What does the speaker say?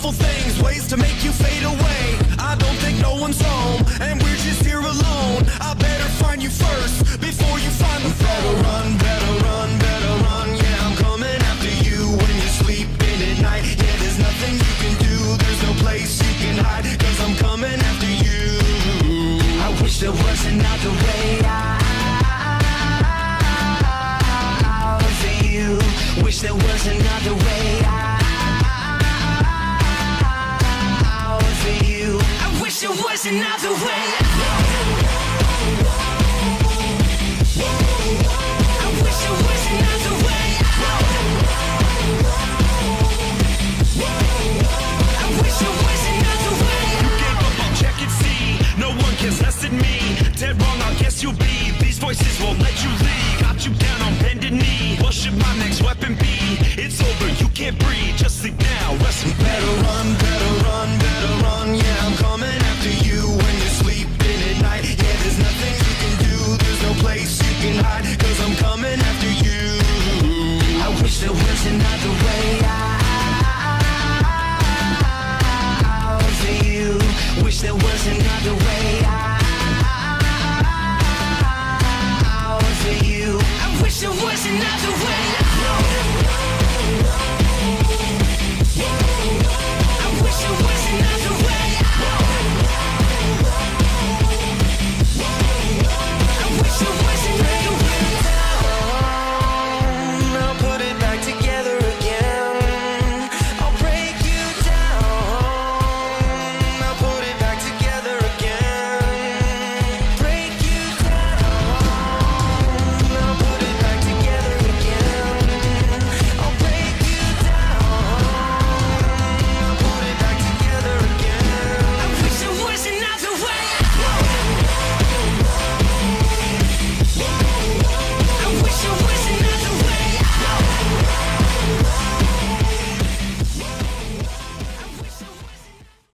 beautiful things, ways to make you fade away. I don't think no one's home, and we're just here alone. I better find you first, before you find the phone. Better run, better run, better run. Yeah, I'm coming after you when you're sleeping at night. Yeah, there's nothing you can do, there's no place you can hide, 'cause I'm coming after you. I wish there was another way out for you. Wish there was another way out for you. I wish there was another way out. I wish there was another way out. I wish there was another way out. You gave up, I'll check and see. No one cares less than me. Dead wrong, I guess you'll be. These voices won't let you leave. Got you down on bended knee. What should my next weapon be? It's over, you can't breathe. Just sleep now, rest. Better run,